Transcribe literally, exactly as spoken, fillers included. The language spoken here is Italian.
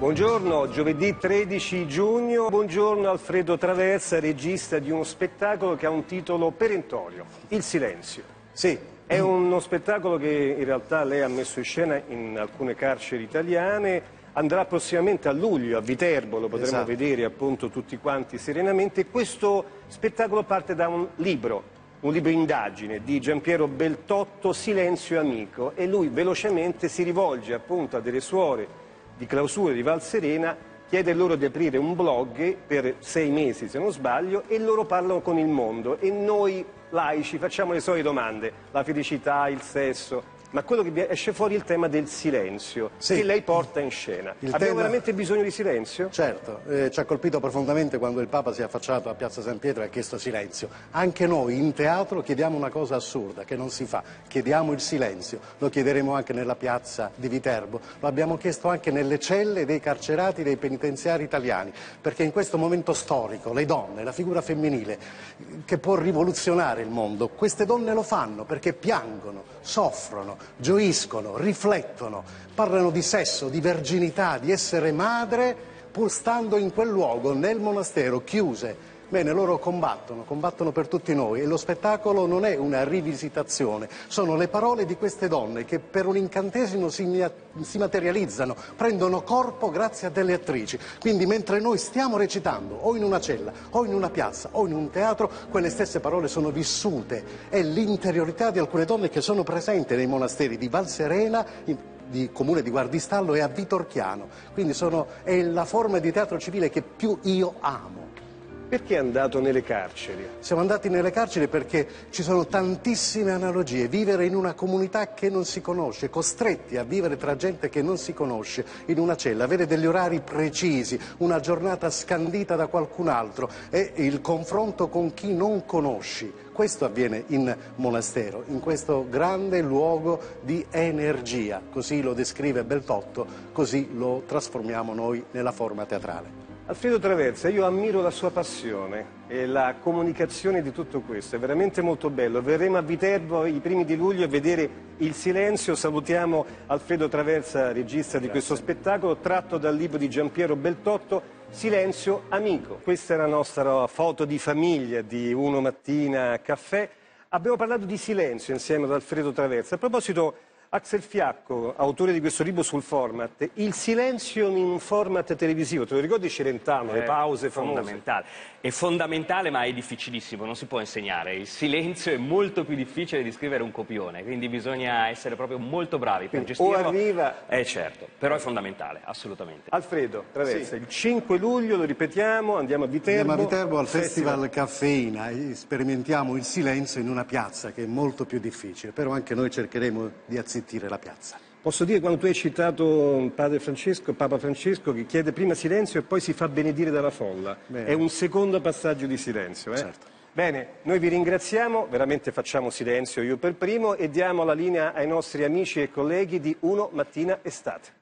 Buongiorno, giovedì tredici giugno, buongiorno Alfredo Traversa, regista di uno spettacolo che ha un titolo perentorio, Il silenzio. Sì. È uno spettacolo che in realtà lei ha messo in scena in alcune carceri italiane, andrà prossimamente a luglio a Viterbo, lo potremo Esatto. vedere appunto tutti quanti serenamente. Questo spettacolo parte da un libro, un libro indagine di Giampiero Beltotto, Silenzio Amico, e lui velocemente si rivolge appunto a delle suore di clausura di Val Serena, chiede loro di aprire un blog per sei mesi se non sbaglio e loro parlano con il mondo e noi laici facciamo le solite domande, la felicità, il sesso, ma quello che esce fuori è il tema del silenzio, sì, che lei porta in scena. Il Abbiamo tema... veramente bisogno di silenzio? Certo, eh, ci ha colpito profondamente quando il Papa si è affacciato a Piazza San Pietro e ha chiesto silenzio. Anche noi in teatro chiediamo una cosa assurda che non si fa, chiediamo il silenzio. Lo chiederemo anche nella piazza di Viterbo, lo abbiamo chiesto anche nelle celle dei carcerati dei penitenziari italiani, perché in questo momento storico le donne, la figura femminile che può rivoluzionare il mondo, queste donne lo fanno perché piangono, soffrono, gioiscono, riflettono, parlano di sesso, di verginità, di essere madre, pur stando in quel luogo, nel monastero, chiuse. Bene, loro combattono, combattono per tutti noi e lo spettacolo non è una rivisitazione, sono le parole di queste donne che per un incantesimo si, si materializzano, prendono corpo grazie a delle attrici. Quindi mentre noi stiamo recitando, o in una cella, o in una piazza, o in un teatro, quelle stesse parole sono vissute. È l'interiorità di alcune donne che sono presenti nei monasteri di Val Serena, in, di Comune di Guardistallo e a Vitorchiano. Quindi sono, è la forma di teatro civile che più io amo. Perché è andato nelle carceri? Siamo andati nelle carceri perché ci sono tantissime analogie. Vivere in una comunità che non si conosce, costretti a vivere tra gente che non si conosce, in una cella, avere degli orari precisi, una giornata scandita da qualcun altro e il confronto con chi non conosci. Questo avviene in monastero, in questo grande luogo di energia. Così lo descrive Beltotto, così lo trasformiamo noi nella forma teatrale. Alfredo Traversa, io ammiro la sua passione e la comunicazione di tutto questo, è veramente molto bello. Verremo a Viterbo i primi di luglio a vedere Il silenzio. Salutiamo Alfredo Traversa, regista di questo spettacolo, tratto dal libro di Giampiero Beltotto, Silenzio Amico. Questa è la nostra foto di famiglia di Uno Mattina Caffè. Abbiamo parlato di silenzio insieme ad Alfredo Traversa. A proposito, Axel Fiacco, autore di questo libro sul format, il silenzio in un format televisivo, te lo ricordi Celentano, le pause famose? Fondamentale. È fondamentale ma è difficilissimo, non si può insegnare. Il silenzio è molto più difficile di scrivere un copione, quindi bisogna essere proprio molto bravi per gestirlo. O arriva... Eh certo, però è fondamentale, assolutamente. Alfredo Traversa, sì. Il cinque luglio, lo ripetiamo, andiamo a Viterbo. Andiamo a Viterbo al Festival, Festival Caffeina e sperimentiamo il silenzio in una piazza che è molto più difficile, però anche noi cercheremo di azzittire la piazza. Posso dire, quando tu hai citato Padre Francesco, Papa Francesco, che chiede prima silenzio e poi si fa benedire dalla folla. Bene. È un secondo passaggio di silenzio. Eh? Certo. Bene, noi vi ringraziamo, veramente facciamo silenzio io per primo e diamo la linea ai nostri amici e colleghi di Uno Mattina Estate.